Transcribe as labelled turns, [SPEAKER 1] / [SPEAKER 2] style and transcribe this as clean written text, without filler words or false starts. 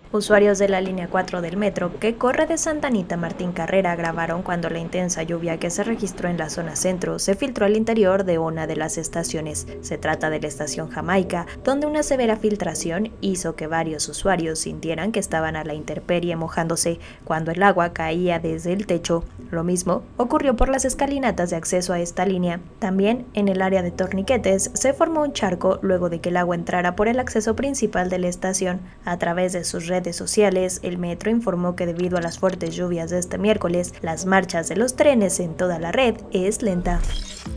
[SPEAKER 1] Usuarios de la línea 4 del metro, que corre de Santa Anita a Martín Carrera, grabaron cuando la intensa lluvia que se registró en la zona centro se filtró al interior de una de las estaciones. Se trata de la estación Jamaica, donde una severa filtración hizo que varios usuarios sintieran que estaban a la intemperie mojándose cuando el agua caía desde el techo. Lo mismo ocurrió por las escalinatas de acceso a esta línea. También en el área de torniquetes se formó un charco luego de que el agua entrara por el acceso principal de la estación. A través de sus redes sociales, el metro informó que debido a las fuertes lluvias de este miércoles, las marchas de los trenes en toda la red es lenta.